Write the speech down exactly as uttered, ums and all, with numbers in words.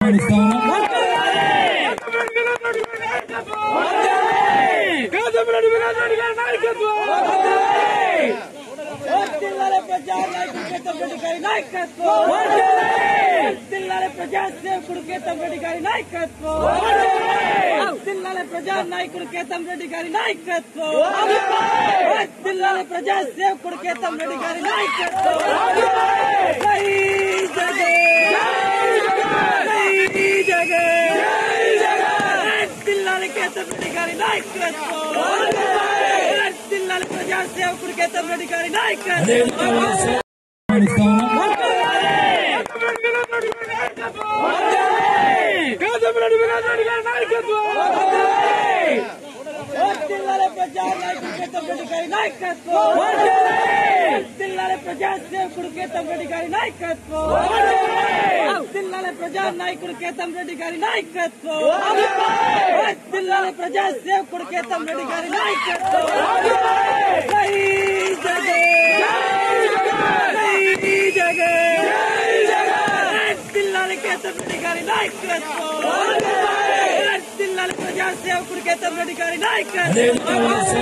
ప్రజాసేవకుడు కేతం రెడ్డి గారి నాయకత్వం, జిల్లాల ప్రజా నాయకుడు కేతం రెడ్డి గారి నాయకత్వం, జిల్లాల ప్రజాసేవకుడు కేతం రెడ్డి గారి నాయకత్వం. జై జగన్, జై జగన్, జిల్లాల కేతం రెడ్డి గారి నాయకత్వం, జిల్లాల ప్రజాసేవకుడు కేతం రెడ్డి గారి నాయకత్వం. జిల్లాల ప్రజా నాయకుడు కేతం రెడ్డి గారి నాయకత్వం, జిల్లాల ప్రజాసేవకుడు కేతం రెడ్డి గారి నాయకత్వం, జిల్లాల ప్రజా నాయకుడు కేతం రెడ్డి గారి నాయకత్వం, జిల్లాల ప్రజాసేవకుడు కేతం రెడ్డి గారి నాయకత్వం. జై జగన్, జై జగన్, జిల్లాల కేతం రెడ్డి గారి నాయకత్వం, జిల్లాల ప్రజాసేవకుడు కేతం రెడ్డి గారి నాయకత్వం.